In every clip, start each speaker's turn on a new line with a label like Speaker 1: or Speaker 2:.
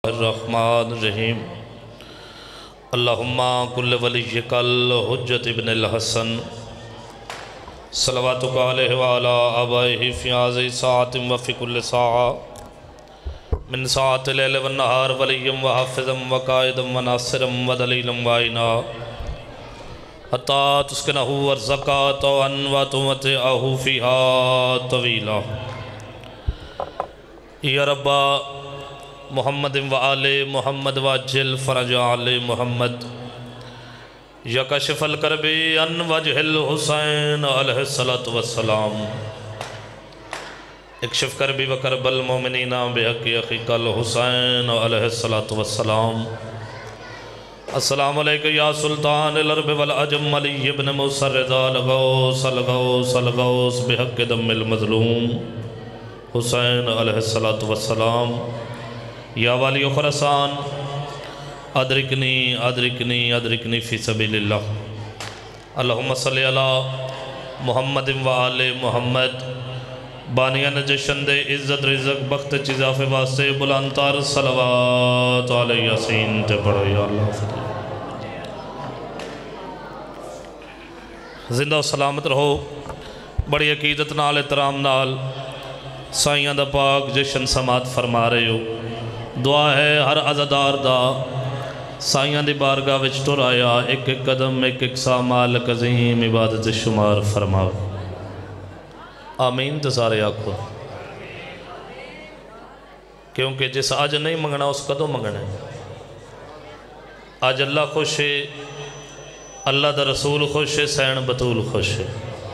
Speaker 1: الرحمن الرحیم اللہم کل ولیک الحجت ابن الحسن صلواتک علیہ وعلا آبائہ فی هذه ساعت وفی کل ساعة من ساعت اللیل والنہار ولیم وحافظا وقائدا وناصرا ودلیلا وعینا حتی تسکنہ ورزقات وتمتعہ فیہا طویلا یا ربا محمد و آل محمد واجل فرج آل محمد یا کشف الکرب عن وجہ الحسین علیہ السلام اکشف کربی و کرب المومنین بحق اخیق الحسین علیہ السلام السلام علیکم یا سلطان العرب والعجم علی ابن مسرد الغوث الغوث الغوث بحق دم المظلوم حسین علیہ السلام یا والی خراسان ادرکنی ادرکنی ادرکنی فی سبیل اللہ اللہم صلی علی محمد و آل محمد بانیان جشند عزت رزق بخت چیزاف واسطے بلانتار صلوات علی یاسین تے پڑھو یا اللہ فتح زندہ و سلامت رہو بڑی عقیدت نال احترام نال سائیاں دا پاک جشن سماعت فرما رہے ہو دعا ہے ہر عزادار دا سائیاں دی بارگاہ وچ ٹر آیا ایک ایک قدم ایک ایک سا مالک عظیم عبادت شمار فرماو آمین تے سارے آکھو کیونکہ جس آج نہیں منگنا اس کدو منگنا ہے آج اللہ خوش ہے اللہ دا رسول خوش ہے سین بطول خوش ہے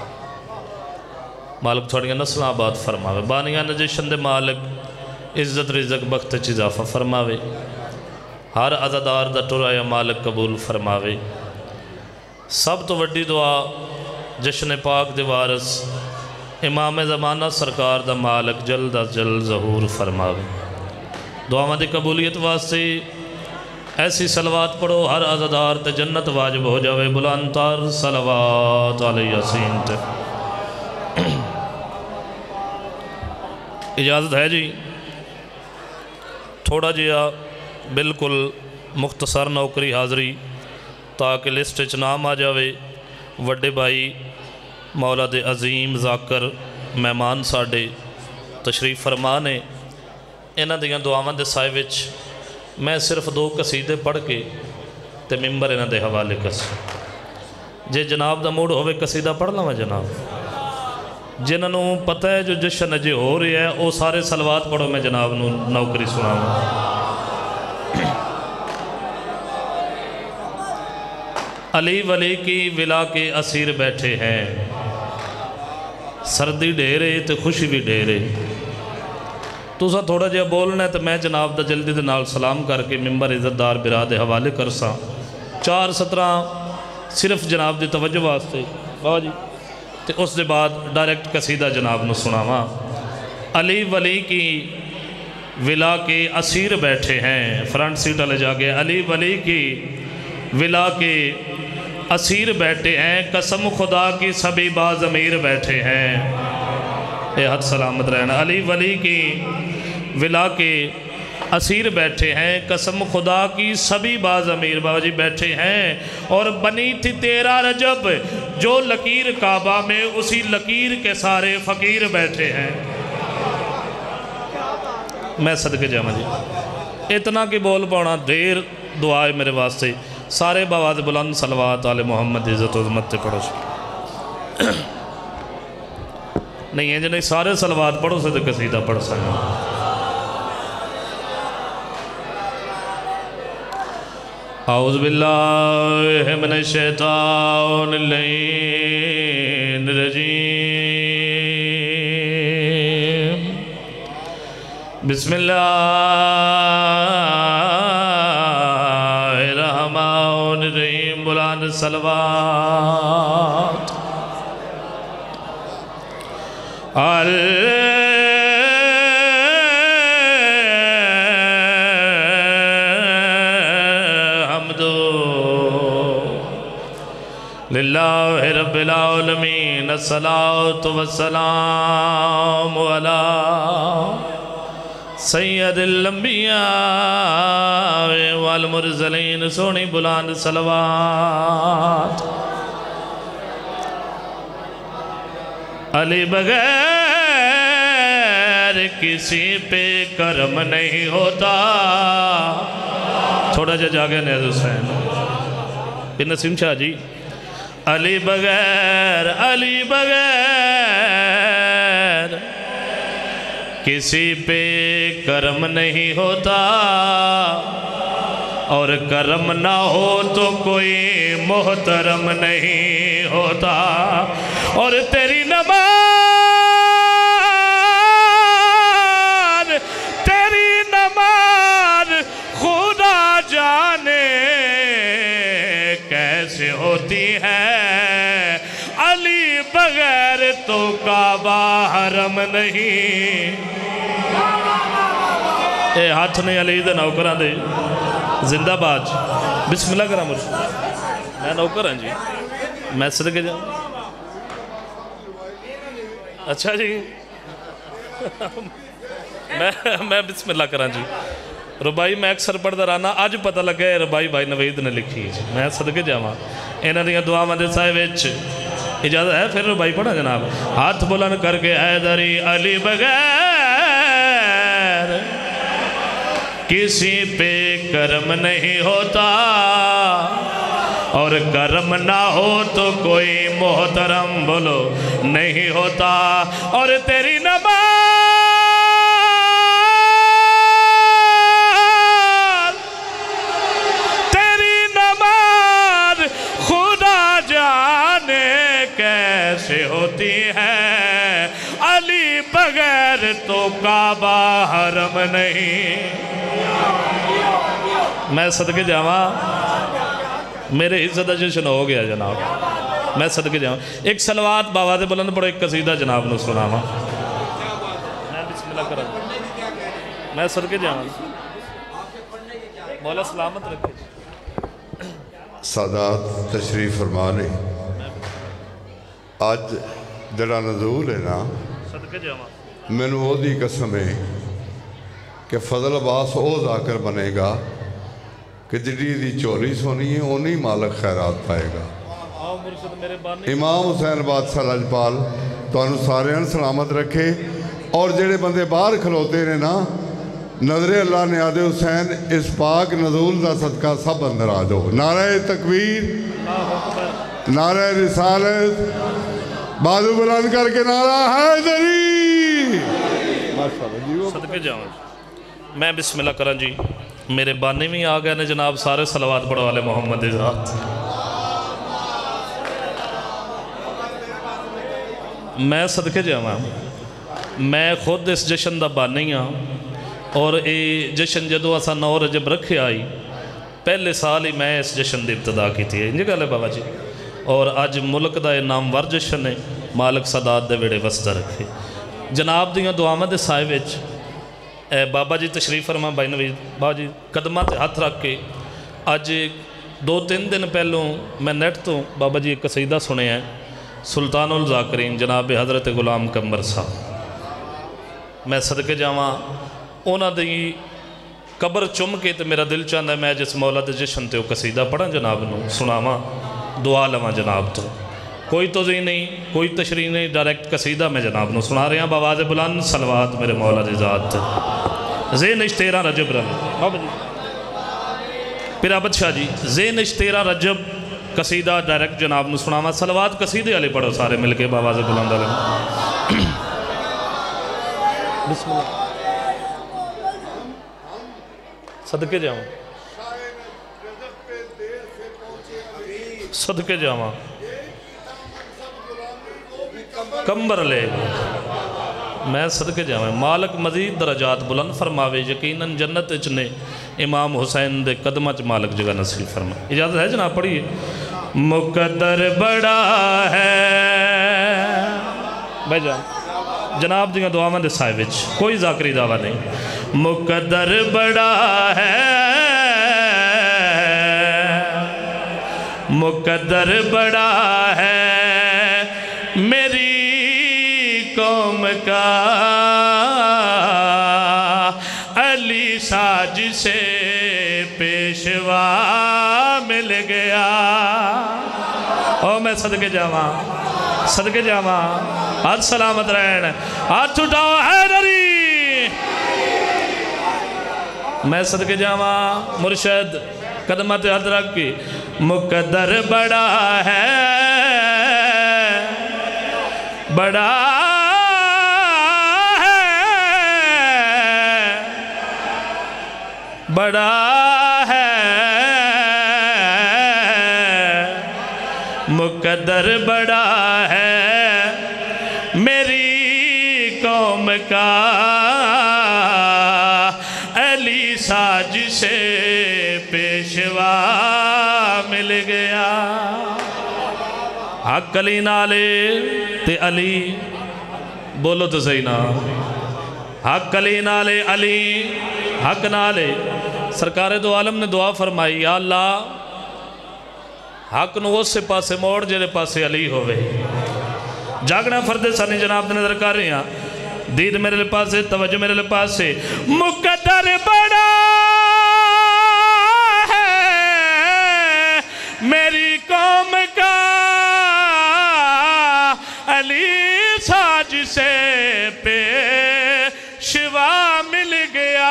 Speaker 1: مالک تھوڑیاں نسل آباد فرماوے بانیاں نجشن دے مالک عزت رزق بخت چیزافہ فرماوے ہر عزادار دا ٹرایا مالک قبول فرماوے سب تو وڈی دعا جشن پاک دے وارث امام زمانہ سرکار دا مالک جلد از جلد ظہور فرماوے دعا دی قبولیت واسطے ایسی صلوات پڑھو ہر عزادار تے جنت واجب ہو جاوے بلانتار صلوات علیہ یاسین تے اجازت ہے جی تھوڑا جیا بالکل مختصر نوکری حاضری تاکہ لسٹ چ نام آ جاوے وڈے بھائی مولا دے عظیم ذاکر مہمان ساڈے تشریف فرما نے انہاں دیاں دعاواں دے سائے وچ میں صرف 2 قصیدے پڑھ کے تے ممبر انہاں دے حوالے کر جے جناب دا موڈ ہوئے قصیدہ پڑھ لواں جناب جنہوں پتہ ہے جو جشن اجے ہو رہی ہے وہ سارے صلوات پڑھو میں جناب نوکری سناؤں علی ولی کی ولا کے اسیر بیٹھے ہیں سردی ڈھیرے تو خوشی بھی ڈھیرے تو سا تھوڑا جہا بولنا ہے تو میں جناب دا جلدی دے نال سلام کر کے ممبر عزت دار براد حوالے کر سا 4 17 صرف جناب دی توجہ واسطے بابا جی تے اس دے بعد ڈائریکٹ قصیدہ جناب نو سناواں علی ولی کی ولا کے اسیر بیٹھے ہیں فرنٹ سیٹ والے جا کے علی ولی کی ولا کے اسیر بیٹھے ہیں قسم خدا کی سبھی باضمیر بیٹھے ہیں اے حد سلامت رہنا علی ولی کی ولا کے اسیر بیٹھے ہیں قسم خدا کی سبھی باضمیر بابا جی بیٹھے ہیں اور بنی تھی 13 رجب جو لکیر کعبہ میں اسی لکیر کے سارے فقیر بیٹھے ہیں میں صدقے جامع جی اتنا کی بول پاؤنا دیر دعائے میرے واسطے سارے بواز بلند صلوات علی محمد عزت و عظمت پڑھو نہیں ہے نہیں سارے صلوات پڑھو سے تو قصیدہ پڑھ سکیں اعوذ باللہ من الشیطان اللعین الرجیم بسم اللہ الرحمن الرحیم بلند صلوات للہ رب العالمین الصلاة والسلام علی سید الانبیاء والمرسلین سونی بلند صلوات علی بغیر کسی پہ کرم نہیں ہوتا تھوڑا جا جاگے نیز حسین نسیم شاہ جی علی بغیر کسی پہ کرم نہیں ہوتا اور کرم نہ ہو تو کوئی محترم نہیں ہوتا اور تیری نماز خدا جانے کیسے ہوتی ہے علی بغیر تو کعبہ حرم نہیں اے ہاتھ نہیں علی دے نوکران دے زندہ باج بسم اللہ کرام مجھے میں نوکر ہوں جی میں صدقے جاؤں اچھا جی میں بسم اللہ کرام جی ربائی میں اکثر پڑھتا رہنا آج پتہ لگا ہے ربائی بھائی نوید نے لکھی ہے میں صدقے جاؤں انہاں دیاں دعا مندے صاحب وچ اجازت ہے پھر ربائی پڑھا جناب ہاتھ بلند کر کے حیدری علی بغیر کسی پہ کرم نہیں ہوتا اور کرم نہ ہو تو کوئی محترم بولو نہیں ہوتا اور تیری نماز خدا جانے کیسے ہوتی ہے علی بغیر تو کعبہ حرم نہیں میں صدقے جاواں میرے عزت جشن ہو گیا جناب میں صدقے جاواں ایک صلوات باواز بلند پڑھو ایک قصیدہ جناب نے سناواں میں بسم اللہ کرا میں صدقے جاواں مولا سلامت رکھے
Speaker 2: سادات تشریف فرما رہے آج جڑا نزول ہے نا
Speaker 1: صدقے جاواں
Speaker 2: میں نے وہ دی قسم ہے کہ فضل عباس او ذاکر بنے گا کہ جڑی دی چولی سونی ہے انہی مالک خیرات پائے گا امام حسین بادشاہ لاجپال تو انہوں سارے ان سلامت رکھے اور جڑے بندے باہر کھلوتے نے نا نظر اللہ نے آدھے حسین اس پاک نزول دا صدقہ سب اندر آ جاؤ نعرہ تکبیر نعرہ رسالت بازو بلند کر کے نعرہ حیدری
Speaker 1: صدقے جاؤں میں بسم اللہ کرن جی میرے بانی میں آ گئے نے جناب سارے صلوات پڑھو والے محمد ذات میں صدقے جاواں میں خود اس جشن دا بانی ہاں اور اے جشن جدو اسا 9 رجب رکھے آئی پہلے سال ہی میں اس جشن دی ابتدا کی تھی انجھے گالے بابا جی اور آج ملک دا نامور جشن ہے مالک سادات دے ویڑے وسطہ رکھے جناب دیاں دعاواں دے سائے وچ بابا جی تشریف فرما بھائی نوید بابا جی قدمہ تے ہاتھ رکھ کے آج 2-3 دن پہلوں میں نیٹ تو بابا جی ایک قصیدہ سنے ہیں سلطان الذاکرین جناب حضرت غلام قمر صاحب میں صدقے جاواں اونا دی قبر چم کے تے میرا دل چاہتا ہے میں جس مولا دے جشن تے وہ قصیدہ پڑھا جناب نو سناواں دعا لواں جناب تو کوئی توضیح نہیں کوئی تشریح نہیں ڈائریکٹ قصیدہ میں جناب نو سنا رہے ہیں باواز بلند صلوات میرے مولا دی ذات زینش 13 رجب بابا جی پھر عبد شاہ جی زینش 13 رجب قصیدہ ڈائریکٹ جناب نو سناواں صلوات قصیدے والے پڑھو سارے مل کے باواز بلند علیہ بسم اللہ صدقے جاؤں صدقے جاواں کمبر لے میں صدقے جاواں مالک مزید درجات بلند فرماوے یقیناً جنت اچنے امام حسین دے قدمہ چ مالک جگہ نصیب فرما اجازت ہے جناب پڑھیے مقدر بڑا ہے بھائی جان جناب دیاں دعاواں دے سائے وچ کوئی ذاکری دعویٰ نہیں مقدر بڑا ہے مقدر بڑا ہے میری قوم کا پیشوا مل گیا. او میں صدقے جاواں صدقے جاواں. ہاتھ سلامت رہن. ہاتھ اٹھاؤ حیدری. میں صدقے جاواں مرشد قدمت حضرت کی. مقدر بڑا ہے بڑا ہے بڑا ہے مقدر بڑا ہے میری قوم کا علی ساج سے پیشوا مل گیا. حق علی نالے تے علی بولو تو صحیح نا. حق علی نالے علی حق نالے. سرکار دو عالم نے دعا فرمائی یا اللہ حق نو اس سے پاسے موڑ جیرے پاسے علی ہوئے. جاگنا فرد سانی جناب نے نظر کر رہے ہیں. دید میرے لئے پاسے توجہ میرے لئے پاسے. مقدر بڑا ہے میری قوم کا علی ساج سے پیشوا مل گیا.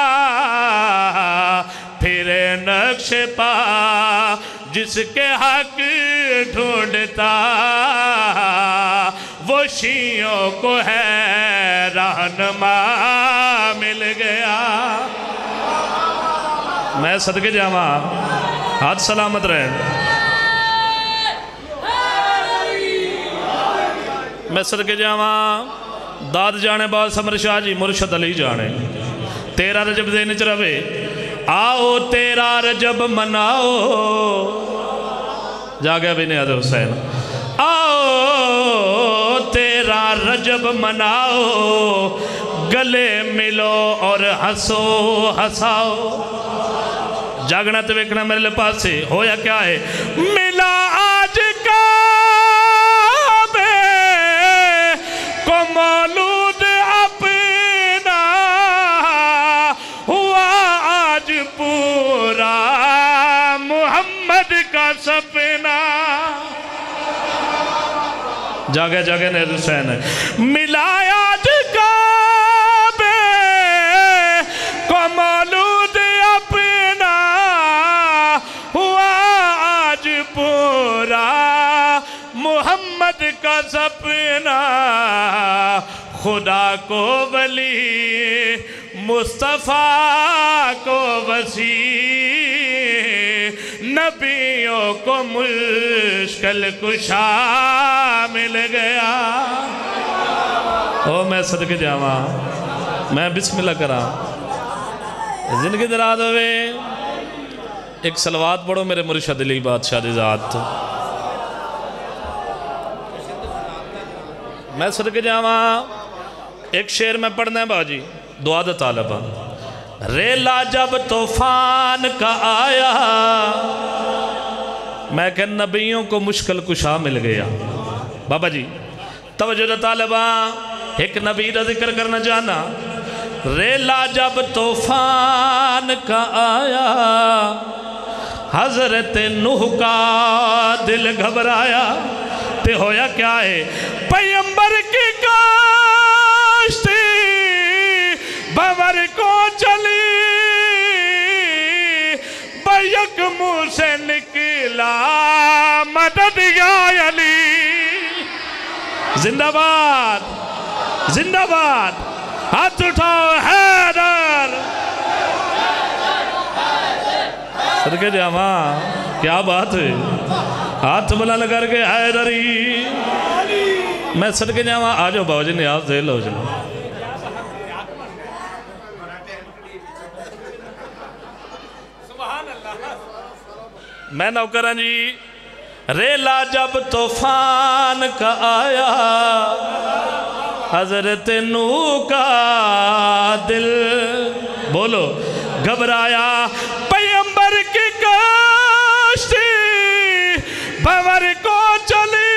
Speaker 1: پھر نقش پا جس کے حق ڈھونڈتا وہ شیعوں کو ہے رہنما مل گیا. میں صدقے جاواں. ہاتھ سلامت رہے. میں صدقے جاواں. داد جانے بات سمر شاہ جی مرشد علی جانے. 13 رجب دینے چروے آؤ 13 رجب مناؤ. جاگیا بھی نہیں آدھے حسین. آؤ 13 رجب مناؤ گلے ملو اور ہنسو ہنساؤ. جاگنا تو ویکھنا میرے لئے پاسے ہویا کیا ہے. ملا آج کعبے کو مولود اپنا ہوا آج پورا محمد کا سپنا. جاگے جاگے نے حسین ہے. ملا آج کعبے کو مولود اپنا ہوا آج پورا محمد کا سپنا. خدا کو ولی مصطفیٰ کو وسیع نبیوں کو مشکل کشا مل گیا. او میں صدقے جاواں. میں بسم اللہ کراں. زندگی دراز ہوئے ایک صلوات پڑھو میرے مرشد علی بادشاہ دی ذات. میں صدقے جاواں. ایک شعر میں پڑھنا ہے باجی دعا دا طالبہ. ریلا جب طوفان کا آیا میں کہ نبیوں کو مشکل کشا مل گیا. بابا جی توجہ دا طالبہ ایک نبی دا ذکر کرنا جانا. ریلا جب طوفان کا آیا حضرت نوح کا دل گھبرایا. تے ہویا کیا ہے. پیمبر کی کاشتی بور کو چلی بیک منہ سے نکلا مدد یا علی. زندہ باد زندہ باد. ہاتھ اٹھاؤ حیدر. صدقے جاواں. کیا بات ہے. ہاتھ بلند کر کے حیدری. میں صدقے جاواں. آجو باو جی نیاز دے لو جنو. میں نوکرہ جی. ریلا جب طوفان کا آیا حضرت نوح کا دل بولو گھبرایا. پیمبر کی کاشتی بور کو چلی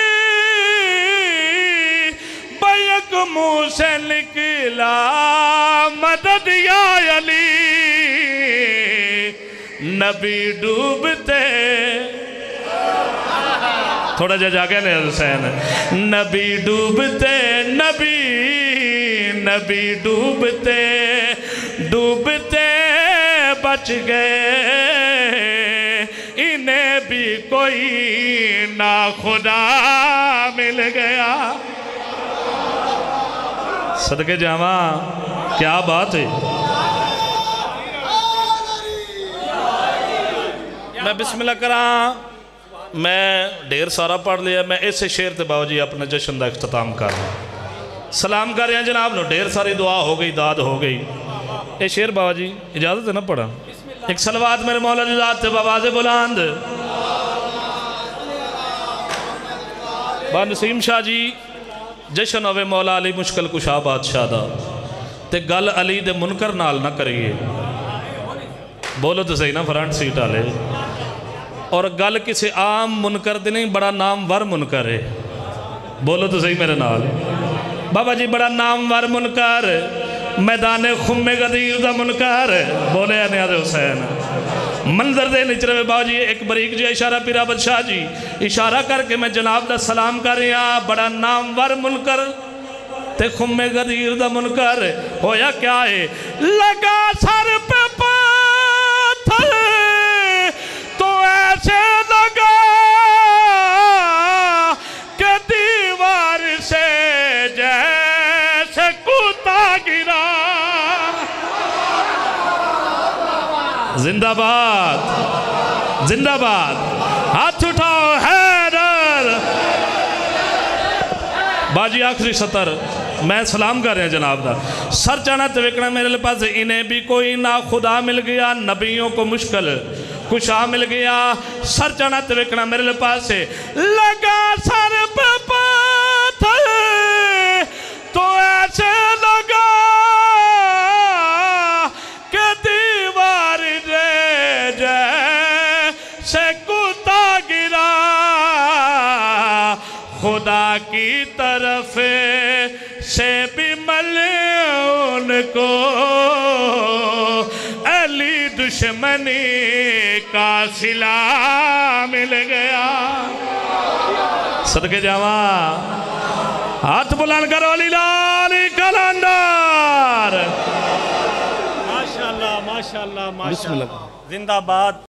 Speaker 1: بیک منہ سے نکلا مدد یا علی. نبی ڈوبتے تھوڑا جا جا گیا نہیں حسین نبی ڈوبتے نبی ڈوبتے ڈوبتے بچ گئے انہیں بھی کوئی ناخدا مل گیا صدقے جاواں کیا بات ہے میں بسم اللہ کراں میں ڈھیر سارا پڑھ لیا میں ایسے شعر تے باو جی اپنے جشن دا اختتام کر رہا سلام کر رہے ہیں جناب نو ڈھیر ساری دعا ہو گئی داد ہو گئی اے شعر باو جی اجازت ہے نا پڑھا ایک صلوات میرے مولا دی ذات تے بآواز بلند با نسیم شاہ جی جشن ہوئے مولا علی مشکل کشا بادشاہ دا تے گل علی دے منکر نال نہ کریے بولو تو صحیح نا فرنٹ سیٹ آلے اور گل کسی عام منکر دے نہیں بڑا نامور منکر ہے بولو تو صحیح میرے نال بابا جی بڑا نامور منکر میدان خم غدیر دا منکر بولے یا نیاز حسین منظر دے نچرے میں باو جی ایک بریک جی اشارہ پیرا بدشاہ جی اشارہ کر کے میں جناب دا سلام کر رہی ہاں بڑا نامور منکر تے خم غدیر دا منکر ہویا کیا ہے لگا سر پہ پاتھر تو ایسے لگا کہ دیوار سے جیسے کوتا گرا زندہ باد زندہ باد ہاتھ اٹھاؤ حیدر باجی آخری سطر میں سلام کر رہے ہیں جناب دا سر چانا توکنا میرے پاس انہیں بھی کوئی نا خدا مل گیا نبیوں کو مشکل کشا مل گیا سر چانا توکنا میرے پاس لگا سر پہ پاتھر تو ایسے لگا کہ دیوار جیسے کوتا گرا خدا کی طرف سے بھی ملعون کو علی دشمنی کا صلہ مل گیا صدقے جاواں ہاتھ بلند کرو علی لالی کلندر
Speaker 3: ماشاءاللہ ماشاءاللہ ماشاءاللہ زندہ باد